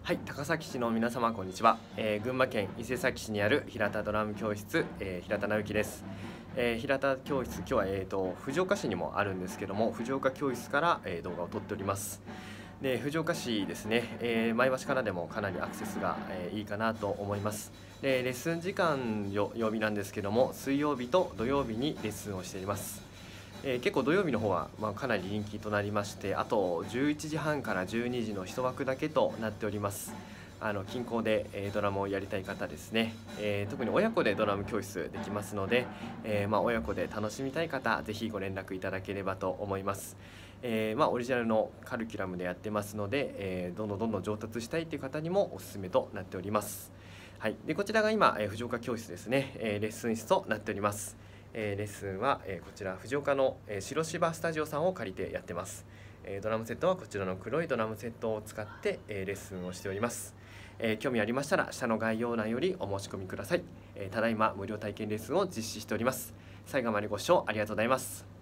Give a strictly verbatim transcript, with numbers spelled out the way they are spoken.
はい、高崎市の皆様こんにちは、えー、群馬県伊勢崎市にある平田ドラム教室、えー、平田直之です。えー、平田教室、今日は、えー、と藤岡市にもあるんですけども、藤岡教室から、えー、動画を撮っております。で藤岡市ですね、えー、前橋からでもかなりアクセスが、えー、いいかなと思います。でレッスン時間よ曜日なんですけども、水曜日と土曜日にレッスンをしています。えー、結構土曜日の方は、まあ、かなり人気となりまして、あとじゅういちじはんからじゅうにじの一枠だけとなっております。あの近郊で、えー、ドラムをやりたい方ですね、えー、特に親子でドラム教室できますので、えーまあ、親子で楽しみたい方ぜひご連絡いただければと思います。えーまあ、オリジナルのカリキュラムでやってますので、えー、どんどんどんどん上達したいという方にもおすすめとなっております。はい、でこちらが今、えー、藤岡教室ですね、えー、レッスン室となっております。えー、レッスンは、えー、こちら藤岡の、えー、白芝スタジオさんを借りてやってます。えー、ドラムセットはこちらの黒いドラムセットを使って、えー、レッスンをしております。えー、興味ありましたら下の概要欄よりお申し込みください。えー、ただいま無料体験レッスンを実施しております。最後までご視聴ありがとうございます。